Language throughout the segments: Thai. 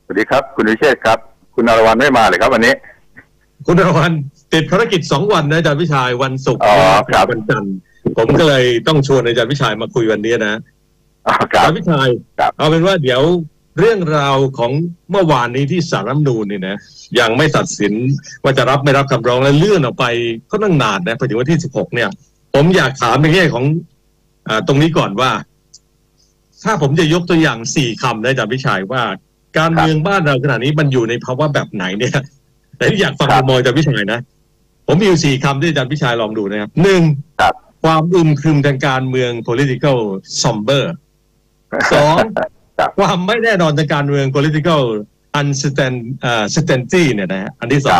สวัสดีครับคุณวิเชษฐ์ครับคุณนรวรรณไม่มาเลยครับวันนี้คุณนรวรรณติดภารกิจ2 วันนะอาจารย์วิชัยวันศุกร์กับวันจันทร์ผมก็เลยต้องชวนอาจารย์วิชัยมาคุยวันนี้นะอาจารย์วิชัยเอาเป็นว่าเดี๋ยวเรื่องราวของเมื่อวานนี้ที่ศาลรัฐธรรมนูญเนี่ยนะยังไม่ตัดสินว่าจะรับไม่รับคำร้องและเลื่อนออกไปก็ตั้งนานนะไปถึงวันที่16เนี่ยผมอยากถามในแง่ของตรงนี้ก่อนว่าถ้าผมจะยกตัวอย่าง4 คำนะอาจารย์วิชัยว่าการเมืองบ้านเราขณะนี้มันอยู่ในภาวะแบบไหนเนี่ยแต่ที่อยากฟังมุมมองอาจารย์วิชัยนะผมมีอยู่4 คำที่อาจารย์วิชัยลองดูนะครับ1ความอึมครึมทางการเมือง political somber 2ความไม่แน่นอนทางการเมือง political uncertainty เนี่ยนะอันที่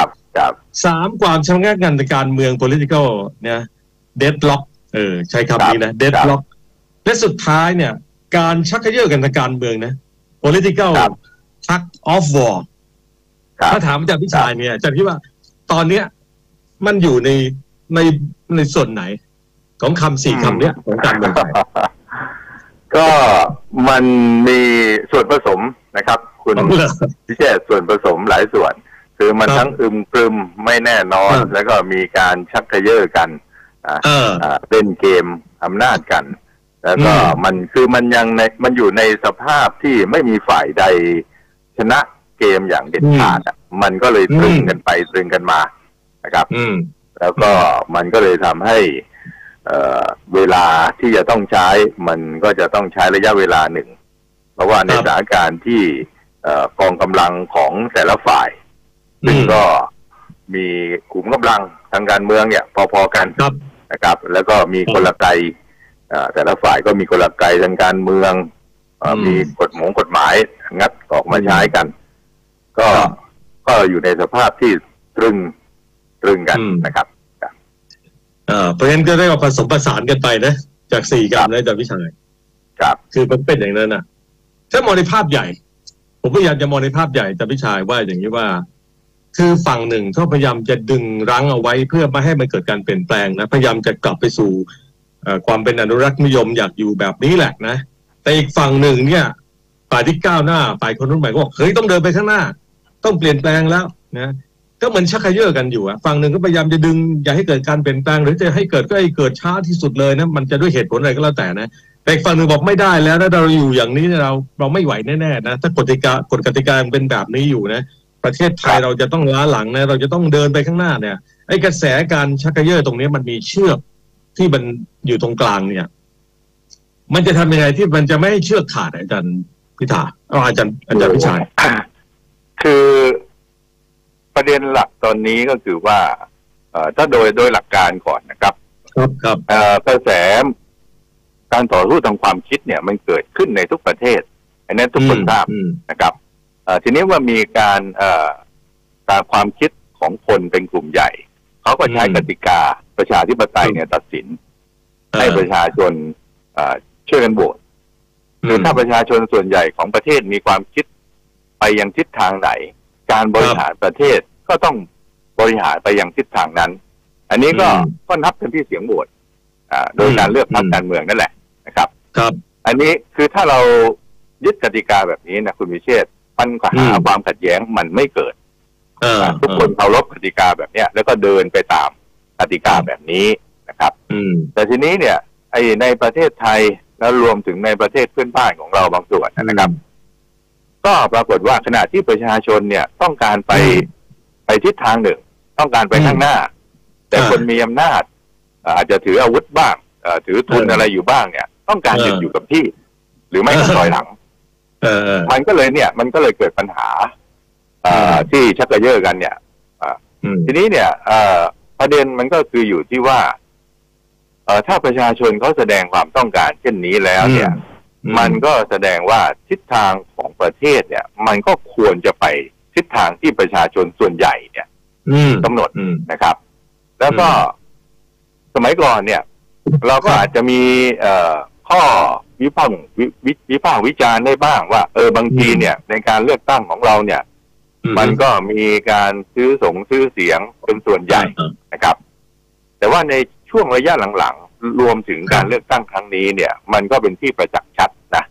3ความชะงักงันทางการเมือง political เนี่ย deadlock ใช้คำนี้นะ deadlock และสุดท้ายเนี่ยการชักเขย่อกันทางการเมืองนะ political tug of war ถ้าถามอาจารย์พิชัยเนี่ยอาจารย์คิดว่าตอนเนี้ยมันอยู่ในส่วนไหนของ4 คำเนี้ยของการเมืองไทยก็มันมีส่วนผสมนะครับคุณพิเชษส่วนผสมหลายส่วนคือมันทั้งอึมครึมไม่แน่นอนแล้วก็มีการชักเขย่อกันเล่นเกมอำนาจกันแล้วก็มันอยู่ในสภาพที่ไม่มีฝ่ายใดชนะเกมอย่างเด็ดขาดมันก็เลยตรึงกันไปตรึงกันมานะครับแล้วก็มันก็เลยทำให้เวลาที่จะต้องใช้มันก็จะต้องใช้ระยะเวลาหนึ่งเพราะว่าในสถานการณ์ที่กองกำลังของแต่ละฝ่ายซึ่งก็มีขุมกำลังทางการเมืองเนี่ยพอๆกันนะครับแล้วก็มีกลไกแต่ละฝ่ายก็มีกลไกทางการเมืองมีกฎหมายงัดออกมาใช้กันก็อยู่ในสภาพที่ตรึงกันนะครับเพราะฉะนั้นก็ได้ผสมผสานกันไปนะจาก4 คำนะอาจารย์วิชัยครับคือมันเป็นอย่างนั้นนะถ้ามองในภาพใหญ่ผมพยายามจะมองในภาพใหญ่อาจารย์วิชัยว่าอย่างนี้ว่าคือฝั่งหนึ่งเขาพยายามจะดึงรั้งเอาไว้เพื่อไม่ให้มันเกิดการเปลี่ยนแปลงนะพยายามจะกลับไปสู่ความเป็นอนุรักษ์นิยมอยากอยู่แบบนี้แหละนะแต่อีกฝั่งหนึ่งเนี่ยฝ่ายที่ก้าวหน้าฝ่ายคนรุ่นใหม่ก็บอกเฮ้ยต้องเดินไปข้างหน้าต้องเปลี่ยนแปลงแล้วนะก็เหมือนชักเขย่อกันอยู่ฝั่งหนึ่งก็พยายามจะดึงอย่าให้เกิดการเปลี่ยนแปลงหรือจะให้เกิดก็ให้เกิดช้าที่สุดเลยนะมันจะด้วยเหตุผลอะไรก็แล้วแต่นะแต่อีกฝั่งหนึ่งบอกไม่ได้แล้วถ้าเราอยู่อย่างนี้เราไม่ไหวแน่ๆนะถ้ากฎกติกาเป็นแบบนี้อยู่นะประเทศไทยเราจะต้องล้าหลังนะเราจะต้องเดินไปข้างหน้าเนี่ยไอ้กระแสการชักเขย่อตรงนี้มันมีเชือกที่มันอยู่ตรงกลางเนี่ยมันจะทำยังไงที่มันจะไม่ให้เชือกขาดอาจารย์พิธาอาจารย์พิชัยคือประเด็นหลักตอนนี้ก็คือว่าถ้าโดยหลักการก่อนนะครับกระแสการต่อสู้ทางความคิดเนี่ยมันเกิดขึ้นในทุกประเทศอันนั้นทุกคนทราบนะครับทีนี้ว่ามีการความคิดของคนเป็นกลุ่มใหญ่เขาก็ใช้กติกาประชาธิปไตยเนี่ยตัดสินให้ประชาชนช่วยกันโหวตคือถ้าประชาชนส่วนใหญ่ของประเทศมีความคิดไปยังทิศทางไหนการบริหารประเทศก็ต้องบริหารไปยังทิศทางนั้นอันนี้ก็นับเป็นที่เสียงโหวตโดยการเลือกพรรคการเมืองนั่นแหละนะครับอันนี้คือถ้าเรายึดกติกาแบบนี้นะคุณวิเชษฐ์ปัญหาความขัดแย้งมันไม่เกิดทุกคนเคารพกติกาแบบนี้แล้วก็เดินไปตามกติกาแบบนี้นะครับแต่ทีนี้เนี่ยในประเทศไทยแล้วรวมถึงในประเทศเพื่อนบ้านของเราบางส่วนนะครับก็ปรากฏว่าขณะที่ประชาชนเนี่ยต้องการไปทิศทางหนึ่งต้องการไปข้างหน้าแต่คนมีอำนาจอาจจะถืออาวุธบ้างถือทุนอะไรอยู่บ้างเนี่ยต้องการอยู่กับที่หรือไม่ก็ถอยหลังมันก็เลยเกิดปัญหาที่ชักกระเยาะกันเนี่ยทีนี้เนี่ยประเด็นมันก็คืออยู่ที่ว่าถ้าประชาชนเขาแสดงความต้องการเช่นนี้แล้วเนี่ยมันก็แสดงว่าทิศทางของประเทศเนี่ยมันก็ควรจะไปทิศทางที่ประชาชนส่วนใหญ่เนี่ยกำหนดนะครับแล้วก็สมัยก่อนเนี่ยเราก็อาจจะมีข้อวิพากษ์วิจารณ์ได้บ้างว่าบางทีเนี่ยในการเลือกตั้งของเราเนี่ยมันก็มีการซื้อเสียงเป็นส่วนใหญ่นะครับแต่ว่าในช่วงระยะหลังๆรวมถึงการเลือกตั้งครั้งนี้เนี่ยมันก็เป็นที่ประจักษ์ชัดนะ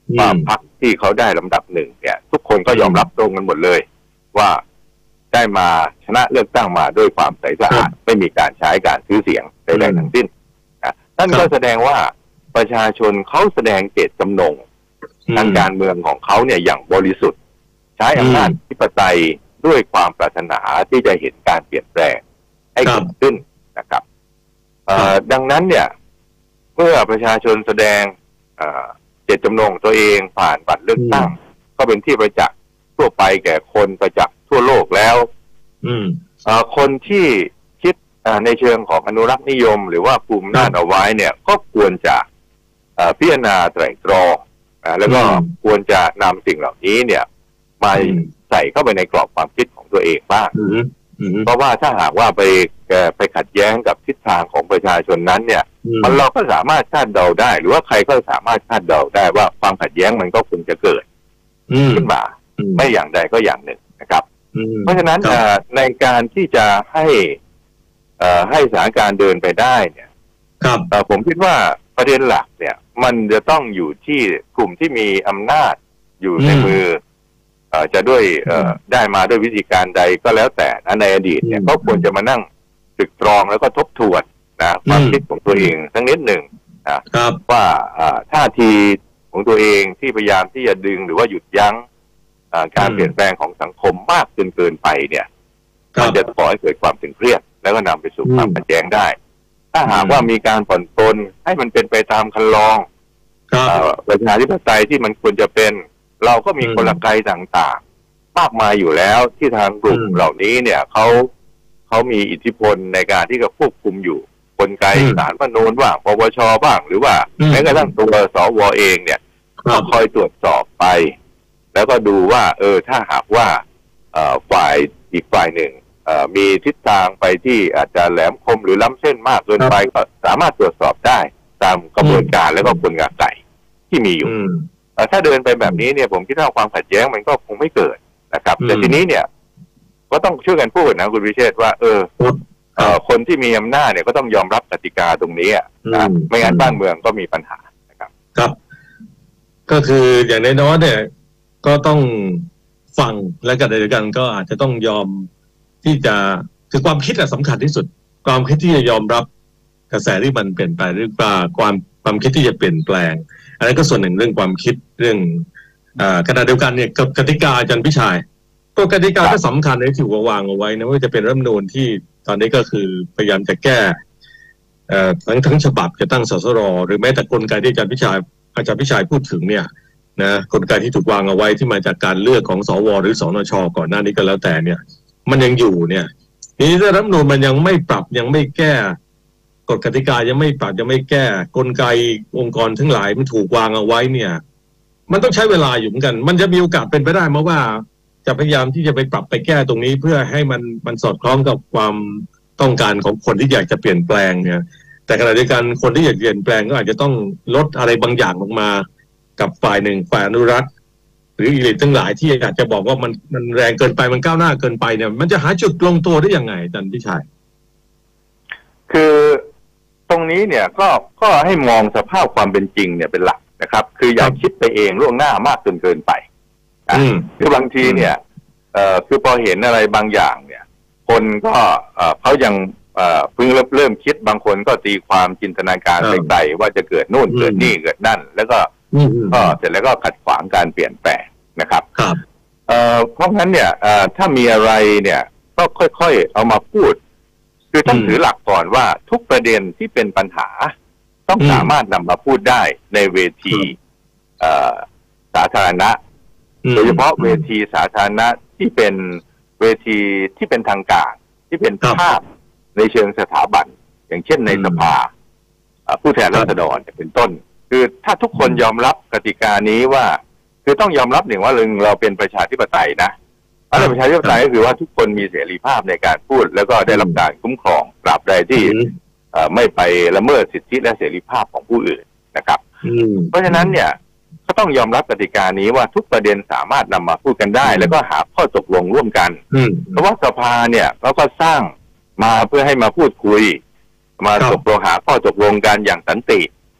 ว่าพรรคที่เขาได้ลำดับหนึ่งเนี่ยทุกคนก็ยอมรับตรงกันหมดเลยว่าได้มาชนะเลือกตั้งมาด้วยความใสสะอาดไม่มีการใช้การซื้อเสียงใดๆทั้งสิ้นนั่นก็แสดงว่าประชาชนเขาแสดงเจตจำนงทางการเมืองของเขาเนี่ยอย่างบริสุทธิ์ใช้อำนาจอธิปไตยด้วยความปรารถนาที่จะเห็นการเปลี่ยนแปลงให้เกิดขึ้นนะครับดังนั้นเนี่ยเมื่อประชาชนแสดงเจตจำนงตัวเองผ่านบัตรเลือกตั้งก็เป็นที่ประจักษ์ทั่วไปแก่คนประจักษ์ทั่วโลกแล้วคนที่คิดในเชิงของอนุรักษ์นิยมหรือว่าภูมิอำนาจเอาไว้เนี่ยก็ควรจะพิจารณาไตร่ตรองแล้วก็ควรจะนำสิ่งเหล่านี้เนี่ยมาใส่เข้าไปในกรอบความคิดของตัวเองบ้างเพราะว่าถ้าหากว่าไปขัดแย้งกับทิศทางของประชาชนนั้นเนี่ยเราก็สามารถคาดเดาได้หรือว่าใครก็สามารถคาดเดาได้ว่าความขัดแย้งมันก็คงจะเกิดขึ้นมาไม่อย่างใดก็อย่างหนึ่งนะครับเพราะฉะนั้นในการที่จะให้สถานการณ์เดินไปได้เนี่ยผมคิดว่าประเด็นหลักเนี่ยมันจะต้องอยู่ที่กลุ่มที่มีอำนาจอยู่ในมือจะด้วยได้มาด้วยวิธีการใดก็แล้วแต่ในอดีตเนี่ยก็ควรจะมานั่งตรึกตรองแล้วก็ทบทวนความคิดของตัวเองสักนิดหนึ่งว่าท่าทีของตัวเองที่พยายามที่จะดึงหรือว่าหยุดยั้งการเปลี่ยนแปลงของสังคมมากจนเกินไปเนี่ยมันจะก่อให้เกิดความตึงเครียดแล้วก็นำไปสู่ความขัดแย้งได้ถ้าหากว่ามีการผ่อนปลนให้มันเป็นไปตามคันลองประชาธิปไตยที่มันควรจะเป็นเราก็มีกลไกต่างๆมากมายอยู่แล้วที่ทางกลุ่มเหล่านี้เนี่ยเขามีอิทธิพลในการที่จะควบคุมอยู่กลไกศาลรัฐธรรมนูญบ้างปปชบ้างหรือว่าแม้กระทั่งตัวสวเองเนี่ยก็คอยตรวจสอบไปแล้วก็ดูว่าถ้าหากว่าฝ่ายอีกฝ่ายหนึ่งมีทิศทางไปที่อาจจะแหลมคมหรือล้ำเส้นมากเกินไปก็สามารถตรวจสอบได้ตามกระบวนการและก็กลไกที่มีอยู่ถ้าเดินไปแบบนี้เนี่ยผมคิดว่าความขัดแย้งมันก็คงไม่เกิดนะครับแต่ทีนี้เนี่ยก็ต้องช่วยกันพูดนะคุณวิเชษฐ์ว่าคนที่มีอำนาจเนี่ยก็ต้องยอมรับกติกาตรงนี้นะไม่งั้นบ้านเมืองก็มีปัญหานะครับครับก็คืออย่างน้อยๆเนี่ยก็ต้องฟังและกันเดียวกันก็อาจจะต้องยอมที่จะคือความคิดสำคัญที่สุดความคิดที่จะยอมรับกระแสที่มันเปลี่ยนไปหรือว่าความคิดที่จะเปลี่ยนแปลงอันนั้นก็ส่วนหนึ่งเรื่องความคิดเรื่องขณะเดียวกันเนี่ยกับกติกาอาจารย์พิชัยก็กติกาก็สำคัญที่ถูกวางเอาไว้นะว่าจะเป็นรัฐธรรมนูญที่ตอนนี้ก็คือพยายามจะแก้ทั้งฉบับจะตั้งสสรหรือแม้แต่กลไกที่อาจารย์พิชัยพูดถึงเนี่ยนะกลไกที่ถูกวางเอาไว้ที่มาจากการเลือกของสวหรือสนชก่อนหน้านี้ก็แล้วแต่เนี่ยมันยังอยู่เนี่ยนี่ถ้ารัฐธรรมนูญมันยังไม่ปรับยังไม่แก้กฎกติกายังไม่ปรับยังไม่แก้กลไกองค์กรทั้งหลายมันถูกวางเอาไว้เนี่ยมันต้องใช้เวลาอยู่เหมือนกันมันจะมีโอกาสเป็นไปได้ไหมว่าจะพยายามที่จะไปปรับไปแก้ตรงนี้เพื่อให้มันสอดคล้องกับความต้องการของคนที่อยากจะเปลี่ยนแปลงเนี่ยแต่ขณะเดียวกันคนที่อยากเปลี่ยนแปลงก็อาจจะต้องลดอะไรบางอย่างลงมากับฝ่ายหนึ่งฝ่ายอนุรักษ์หรืออีลิททั้งหลายที่อยากจะบอกว่ามันแรงเกินไปมันก้าวหน้าเกินไปเนี่ยมันจะหาจุดลงตัวได้ยังไงอาจารย์พิชัยคือตรงนี้เนี่ยก็ให้มองสภาพความเป็นจริงเนี่ยเป็นหลักนะครับคืออย่าคิดไปเองล่วงหน้ามากจนเกินไปคือบางทีเนี่ยคือพอเห็นอะไรบางอย่างเนี่ยคนก็เขายังเพิ่งเริ่มคิดบางคนก็ตีความจินตนาการไปไกลว่าจะเกิดนู่นเกิดนี่เกิดนั่นแล้วก็เสร็จแล้วก็ขัดขวางการเปลี่ยนแปลงนะครับเพราะงั้นเนี่ยถ้ามีอะไรเนี่ยก็ค่อยๆเอามาพูดคือต้องถือหลักก่อนว่าทุกประเด็นที่เป็นปัญหาต้องสามารถนำมาพูดได้ในเวทีสาธารณะโดยเฉพาะเวทีสาธารณะที่เป็นเวทีที่เป็นทางการที่เป็นภาพในเชิงสถาบันอย่างเช่นในสภาผู้แทนราษฎรเป็นต้นคือถ้าทุกคนยอมรับกติกานี้ว่าคือต้องยอมรับหนึ่งว่าเราเป็นประชาธิปไตยนะประชาธิปไตยก็คือว่าทุกคนมีเสรีภาพในการพูดแล้วก็ได้รับการคุ้มครองตราบใดที่ไม่ไปละเมิดสิทธิและเสรีภาพของผู้อื่นนะครับเพราะฉะนั้นเนี่ยก็ต้องยอมรับกติกานี้ว่าทุกประเด็นสามารถนำมาพูดกันได้แล้วก็หาข้อตกลงร่วมกันเพราะว่าสภาเนี่ยเราก็สร้างมาเพื่อให้มาพูดคุยมาตกลงหาข้อตกลงกันอย่างสันติ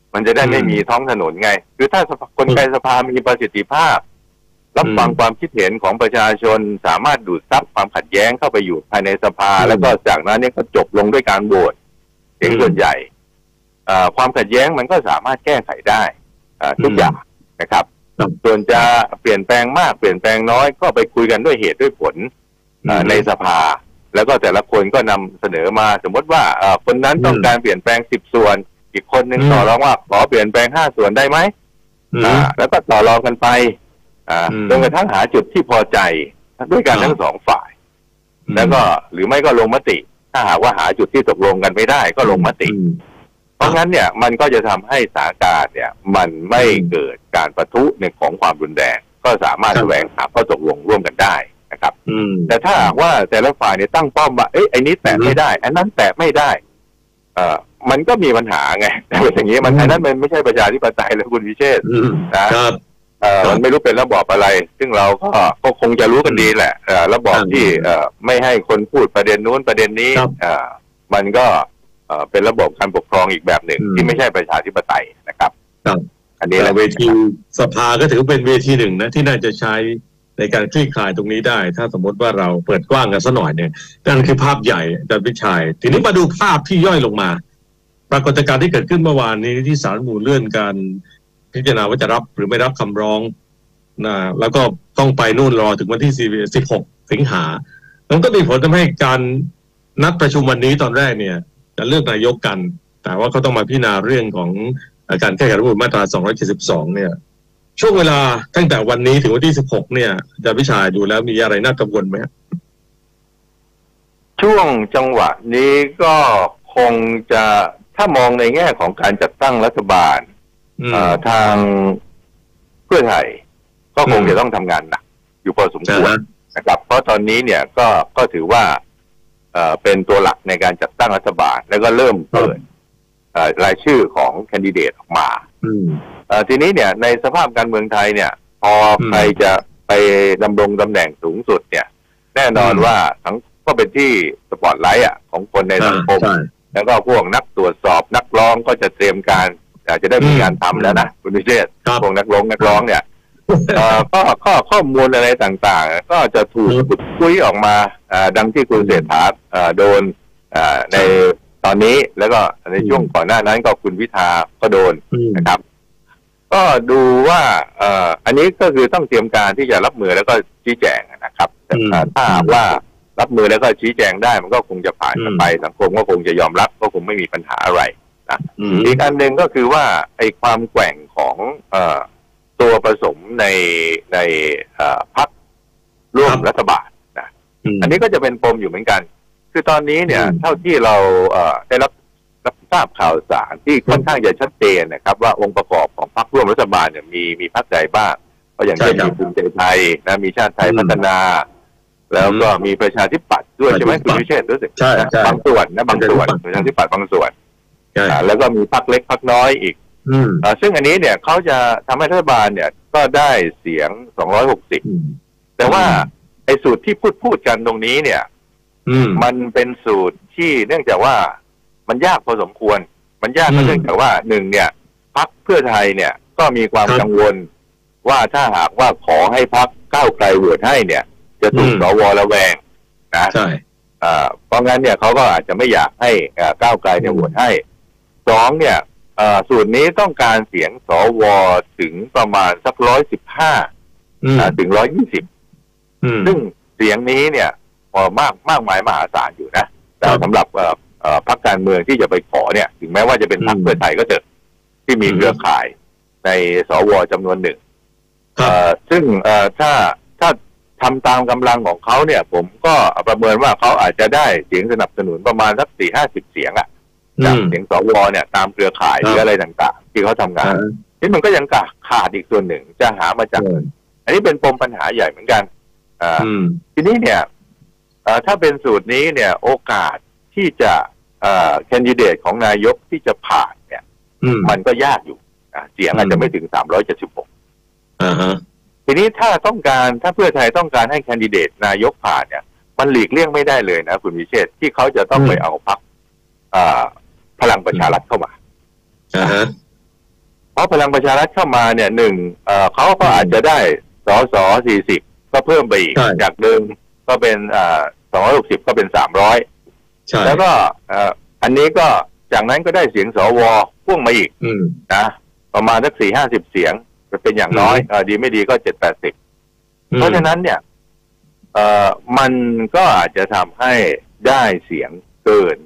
มันจะได้ไม่มีท้องถนนไงคือถ้ากลไกสภามีประสิทธิภาพรับฟังความคิดเห็นของประชาชนสามารถดูดซับความขัดแย้งเข้าไปอยู่ภายในสภาแล้วก็จากนั้นเนี่ยก็จบลงด้วยการโหวตเสียงส่วนใหญ่ความขัดแย้งมันก็สามารถแก้ไขได้ทุกอย่างนะครับส่วนจะเปลี่ยนแปลงมากเปลี่ยนแปลงน้อยก็ไปคุยกันด้วยเหตุด้วยผลในสภาแล้วก็แต่ละคนก็นำเสนอมาสมมติว่าคนนั้นต้องการเปลี่ยนแปลง10 ส่วนอีกคนหนึ่งต่อรองว่าขอเปลี่ยนแปลง5 ส่วนได้ไหมแล้วก็ต่อรองกันไปจนกระทั่งหาจุดที่พอใจด้วยกันทั้ง2 ฝ่ายแล้วก็หรือไม่ก็ลงมติถ้าหากว่าหาจุดที่ตกลงกันไม่ได้ก็ลงมติเพราะงั้นเนี่ยมันก็จะทำให้สถานการณ์เนี่ยมันไม่เกิดการปะทุในของความรุนแรงก็สามารถแสวงหาข้อตกลงร่วมกันได้นะครับแต่ถ้าหากว่าแต่ละฝ่ายเนี่ยตั้งป้อมว่าไอ้นี้แตะไม่ได้อันนั้นแตะไม่ได้มันก็มีปัญหาไงแต่อย่างนี้มันอันนั้นมันไม่ใช่ประชาธิปไตยเลยคุณวิเชษฐ์นะมันไม่รู้เป็นระบอบอะไรซึ่งเราก็คงจะรู้กันดีแหละระบอบที่ไม่ให้คนพูดประเด็นนู้นประเด็นนี้มันก็เป็นระบบการปกครองอีกแบบหนึ่งที่ไม่ใช่ประชาธิปไตยนะครับอันนี้เวทีสภาก็ถือเป็นเวทีหนึ่งนะที่น่าจะใช้ในการคลี่คลายตรงนี้ได้ถ้าสมมติว่าเราเปิดกว้างกันสักหน่อยเนี่ยนั่นคือภาพใหญ่อาจารย์วิชัยทีนี้มาดูภาพที่ย่อยลงมาปรากฏการณ์ที่เกิดขึ้นเมื่อวานนี้ที่ศาลรัฐธรรมนูญเลื่อนการพิจารณาว่าจะรับหรือไม่รับคำร้องนะแล้วก็ต้องไปนู่นรอถึงวันที่16 สิงหามันก็มีผลทำให้การนัดประชุมวันนี้ตอนแรกเนี่ยจะเลือกนายกกันแต่ว่าเขาต้องมาพิจารณาเรื่องของการแก้ไขรัฐธรรมนูญมาตรา272เนี่ยช่วงเวลาตั้งแต่วันนี้ถึงวันที่16เนี่ยอาจารย์วิชัยดูแล้วมีอะไรน่ากังวลไหมช่วงจังหวะนี้ก็คงจะถ้ามองในแง่ของการจัดตั้งรัฐบาลทางเพื่อไทยก็คงจะต้องทำงานหนักอยู่พอสมควรนะครับเพราะตอนนี้เนี่ยก็ถือว่าเป็นตัวหลักในการจัดตั้งรัฐบาลแล้วก็เริ่มเปิดรายชื่อของแคนดิเดตออกมาทีนี้เนี่ยในสภาพการเมืองไทยเนี่ยพอใครจะไปดำรงตำแหน่งสูงสุดเนี่ยแน่นอนว่าทั้งก็เป็นที่สปอตไลท์ของคนในสังคมแล้วก็พวกนักตรวจสอบนักร้องก็จะเตรียมการจะได้มีการทำแล้วนะคุณวิเชษฐ์พวกนักร้องเนี่ยก็ข้อมูลอะไรต่างๆก็จะถูกขุดคุยออกมาดังที่คุณเศรษฐาโดนในตอนนี้แล้วก็ในช่วงก่อนหน้านั้นก็คุณพิธาก็โดนนะครับก็ดูว่าอันนี้ก็คือต้องเตรียมการที่จะรับมือแล้วก็ชี้แจงนะครับถ้าว่ารับมือแล้วก็ชี้แจงได้มันก็คงจะผ่านไปสังคมก็คงจะยอมรับก็คงไม่มีปัญหาอะไรนะอีกอันหนึ่งก็คือว่าไอ้ความแกว่งของตัวผสมในพรรคร่วมรัฐบาลนะอันนี้ก็จะเป็นปมอยู่เหมือนกันคือตอนนี้เนี่ยเท่าที่เราได้รับทราบข่าวสารที่ค่อนข้างจะชัดเจนนะครับว่าองค์ประกอบของพรรคร่วมรัฐบาลเนี่ยมีพรรคใดบ้างก็อย่างเช่นมีภูมิใจไทยนะมีชาติไทยพัฒนาแล้วก็มีประชาธิปัตย์ด้วยใช่ไหมคุณวิเชษฐ์รู้สึกบางส่วนนะบางส่วนประชาธิปัตย์บางส่วนแล้วก็มีพรรคเล็กพรรคน้อยอีกซึ่งอันนี้เนี่ยเขาจะทำให้รัฐบาลเนี่ยก็ได้เสียง260แต่ว่าไอ้สูตรที่พูดกันตรงนี้เนี่ยมันเป็นสูตรที่เนื่องจากว่ามันยากพอสมควรมันยากก็เนื่องจากว่าหนึ่งเนี่ยพรรคเพื่อไทยเนี่ยก็มีความกังวลว่าถ้าหากว่าขอให้พรรคก้าวไกลโหวตให้เนี่ยจะถูกสวระแวงนะใช่เพราะงั้นเนี่ยเขาก็อาจจะไม่อยากให้ก้าวไกลเนี่ยโหวตให้สองเนี่ยสูตรนี้ต้องการเสียงสวถึงประมาณสัก115ถึง120ซึ่งเสียงนี้เนี่ยพอมากมายมหาศาลอยู่นะแต่สำหรับพรรคการเมืองที่จะไปขอเนี่ยถึงแม้ว่าจะเป็นพรรคเพื่อไทยก็เถอะที่มีเครือข่ายในสวจำนวนหนึ่งซึ่งถ้าทำตามกำลังของเขาเนี่ยผมก็ประเมินว่าเขาอาจจะได้เสียงสนับสนุนประมาณสัก40-50 เสียงจากเสียงสวเนี่ยตามเครือข่ายหรืออะไรต่างๆที่เขาทำงานนี่มันก็ยังขาดอีกส่วนหนึ่งจะหามาจากอันนี้เป็นปมปัญหาใหญ่เหมือนกันทีนี้เนี่ยถ้าเป็นสูตรนี้เนี่ยโอกาสที่จะแคนดิเดตของนายกที่จะผ่านเนี่ยมันก็ยากอยู่เสียงอาจจะไม่ถึง376ทีนี้ถ้าเพื่อไทยต้องการให้แคนดิเดตนายกผ่านเนี่ยมันหลีกเลี่ยงไม่ได้เลยนะคุณวิเชษฐ์ที่เขาจะต้องไปเอาพรรคพลังประชารัฐเข้ามาราะพลังประชารัฐเข้ามาเนี่ยหนึ่งเขาก็อาจจะได้สส40ก็เพิ่มไปอีกจากเดิมก็เป็น260ก็เป็น300แล้วก็อันนี้ก็จากนั้นก็ได้เสียงสวพ่วงมาอีกนะประมาณสัก40-50 เสียงจะเป็นอย่างน้อยดีไม่ดีก็70-80เพราะฉะนั้นเนี่ยมันก็อาจจะทำให้ได้เสียงเกิน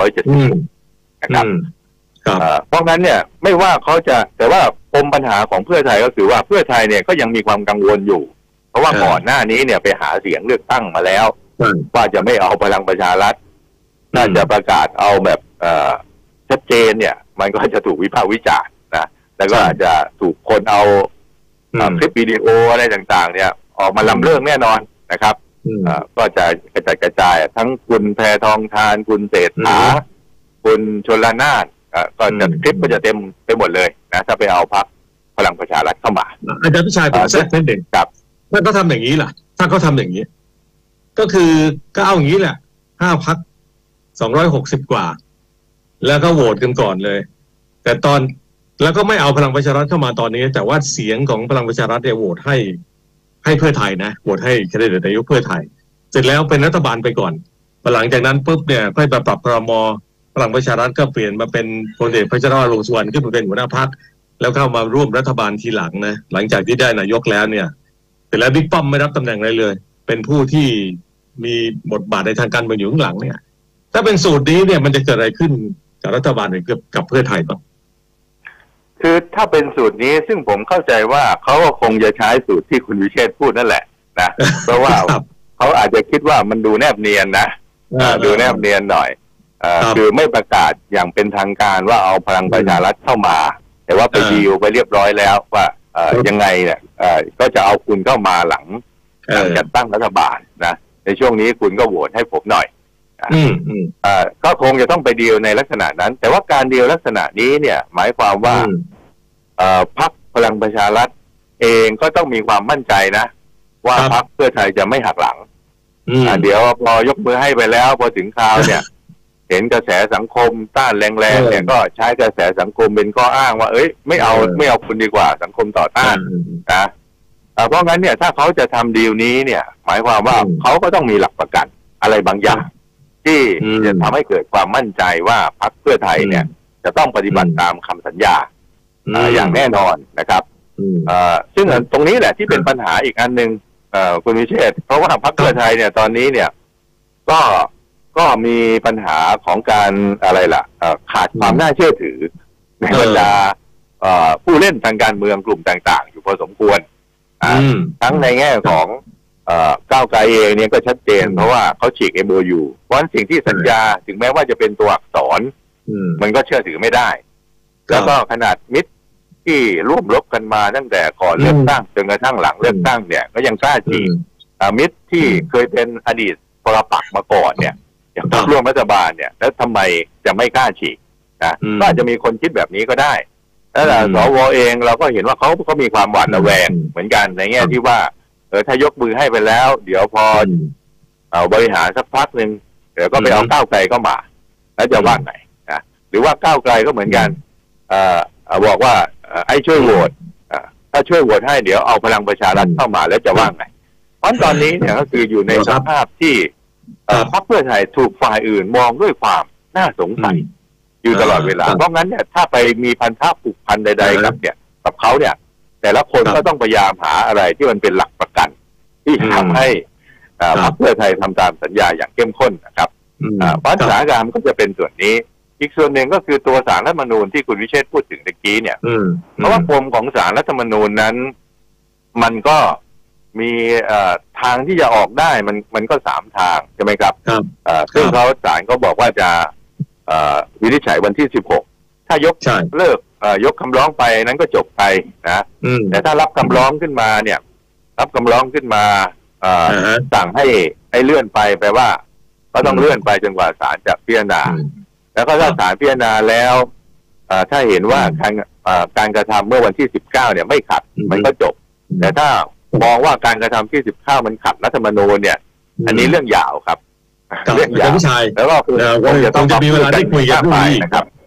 370นะครับเพราะงั้นเนี่ยไม่ว่าเขาจะแต่ว่าปมปัญหาของเพื่อไทยก็คือว่าเพื่อไทยเนี่ยก็ยังมีความกังวลอยู่เพราะว่าก่อนหน้านี้เนี่ยไปหาเสียงเลือกตั้งมาแล้วว่าจะไม่เอาพลังประชารัฐน่าจะประกาศเอาแบบชัดเจนเนี่ยมันก็จะถูกวิพากษ์วิจารณ์นะแล้วก็อาจจะถูกคนเอาคลิปวิดีโออะไรต่างๆเนี่ยออกมาลำเรื่องแน่นอนนะครับก็จะกระจายทั้งคุณแพทองธารคุณเศรษฐาคุณชลนานก็จะคลิปก็จะเต็มไปหมดเลยนะถ้าไปเอาพรรคพลังประชารัฐเข้ามาอาจารย์พิชัยผมแทรกนิดหนึ่งครับถ้าเขาทำอย่างนี้ล่ะถ้าเขาทำอย่างนี้ก็คือก็เอาอย่างนี้แหละ5 พรรค260 กว่าแล้วก็โหวตกันก่อนเลยแต่แล้วก็ไม่เอาพลังประชารัฐเข้ามาตอนนี้แต่ว่าเสียงของพลังประชารัฐเนี่ยโหวตให้เพื่อไทยนะโหวตให้แคนดิเดตนายกเพื่อไทยเสร็จแล้วเป็นรัฐบาลไปก่อนหลังจากนั้นปุ๊บเนี่ยค่อยปรับครม.พลังประชารัฐก็เปลี่ยนมาเป็นพลเอกพัชรวาท วงษ์สุวรรณขึ้นมาเป็นหัวหน้าพรรคแล้วเข้ามาร่วมรัฐบาลทีหลังนะหลังจากที่ได้นายกแล้วเนี่ยแต่แล้วบิ๊กป้อมไม่รับตำแหน่งอะไรเลยเป็นผู้ที่มีบทบาทในทางการเมืองอยู่ข้างหลังเนี่ยถ้าเป็นสูตรนี้เนี่ยมันจะเกิดอะไรขึ้นกับรัฐบาลกับเพื่อไทยบ้างคือถ้าเป็นสูตรนี้ซึ่งผมเข้าใจว่าเขาก็คงจะใช้สูตรที่คุณวิเชษฐ์พูดนั่นแหละนะเพราะว่าเขาอาจจะคิดว่ามันดูแนบเนียนนะดูแนบเนียนหน่อยคือไม่ประกาศอย่างเป็นทางการว่าเอาพลังประชารัฐเข้ามาแต่ว่าไปดีลไปเรียบร้อยแล้วว่ายังไงเนี่ยก็จะเอาคุณเข้ามาหลังจัดตั้งรัฐบาลนะในช่วงนี้คุณก็โหวตให้ผมหน่อยก็คงจะต้องไปดีลในลักษณะนั้นแต่ว่าการดีลลักษณะนี้เนี่ยหมายความว่าพรรคพลังประชารัฐเองก็ต้องมีความมั่นใจนะว่าพรรคเพื่อไทยจะไม่หักหลังเดี๋ยวพอยกมือให้ไปแล้วพอถึงคราวเนี่ยเห็นกระแสสังคมต้านแรงๆเนี่ยก็ใช้กระแสสังคมเป็นข้ออ้างว่าไม่เอาคุณดีกว่าสังคมต่อต้านนะเพราะงั้นเนี่ยถ้าเขาจะทำดีลนี้เนี่ยหมายความว่าเขาก็ต้องมีหลักประกันอะไรบางอย่างที่จะทำให้เกิดความมั่นใจว่าพรรคเพื่อไทยเนี่ยจะต้องปฏิบัติตามคำสัญญาอย่างแน่นอนนะครับซึ่งตรงนี้แหละที่เป็นปัญหาอีกอันหนึ่งคุณวิเชษฐ์เพราะว่าพรรคเพื่อไทยเนี่ยตอนนี้เนี่ยก็มีปัญหาของการอะไรล่ะขาดความน่าเชื่อถือในบรรดาผู้เล่นทางการเมืองกลุ่มต่างๆอยู่พอสมควรทั้งในแง่ของก้าวไกลเองเนี่ยก็ชัดเจนเพราะว่าเขาฉีก MOU เพราะฉะนั้นสิ่งที่สัญญาถึงแม้ว่าจะเป็นตัวอักษรมันก็เชื่อถือไม่ได้แล้วก็ขนาดมิตรที่ร่วมรบกันมาตั้งแต่ก่อนเลือกตั้งจนกระทั่งหลังเลือกตั้งเนี่ยก็ยังกล้าฉีกมิตรที่เคยเป็นอดีตปรปักษ์มาก่อนเนี่ยอย่างพรรคร่วมรัฐบาลเนี่ยแล้วทำไมจะไม่กล้าฉีกนะก็อาจจะมีคนคิดแบบนี้ก็ได้แล้วสวเองเราก็เห็นว่าเขาก็มีความหวาดระแวงเหมือนกันในแง่ที่ว่าถ้ายกมือให้ไปแล้วเดี๋ยวพอบริหารสักพักหนึ่งเดี๋ยวก็ไปเอาก้าวไกลเข้ามาแล้วจะว่าไงนะหรือว่าก้าวไกลก็เหมือนกันบอกว่าไอ้ช่วยโหวตถ้าช่วยโหวตให้เดี๋ยวเอาพลังประชารัฐเข้ามาแล้วจะว่าไงเพราะตอนนี้เนี่ยก็คืออยู่ในสภาพที่พรรคเพื่อไทยถูกฝ่ายอื่นมองด้วยความน่าสงสัยอยู่ตลอดเวลาเพราะงั้นเนี่ยถ้าไปมีพันธะผูกพันใดๆกับเขาเนี่ยแต่ละคนก็ต้องพยายามหาอะไรที่มันเป็นหลักประกันที่ทำให้พรรคเพื่อไทยทำตามสัญญาอย่างเข้มข้นนะครับเพราะสถานการณ์ก็จะเป็นส่วนนี้อีกส่วนหนึ่งก็คือตัวศาลรัฐธรรมนูญที่คุณวิเชษฐ์พูดถึงตะกี้เนี่ยเพราะว่าปมของศาลรัฐธรรมนูญนั้นมันก็มีทางที่จะออกได้มันก็3 ทางใช่ไหมครับซึ่งเขาศาลก็บอกว่าจะวินิจฉัยวันที่16ถ้ายกเลิกยกคำร้องไปนั้นก็จบไปนะแต่ถ้ารับคำร้องขึ้นมาเนี่ยรับคำร้องขึ้นมาสั่งให้เลื่อนไปแปลว่าก็ต้องเลื่อนไปจนกว่าศาลจะพิจารณาแล้วก็ถ้าศาลพิจารณาแล้วถ้าเห็นว่าการกระทำเมื่อวันที่19เนี่ยไม่ขัดมันก็จบแต่ถ้ามองว่าการกระทำที่19มันขัดรัฐธรรมนูญเนี่ยอันนี้เรื่องยาวครับเรื่องยาวแล้วก็คือคงจะมีเวลาได้คุยกันด้วยนะครับ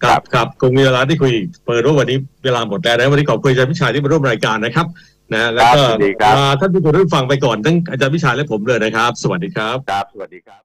ครับคงมีเวลาที่คุยเปิดว่าวันนี้เวลาหมดแล้วนะวันนี้ขอบคุณอาจารย์พิชัยที่มาร่วมรายการนะครับนะแล้วก็ท่านผู้ชมได้ฟังไปก่อนทั้งอาจารย์พิชัยและผมเลยนะครับสวัสดีครับครับสวัสดีครับ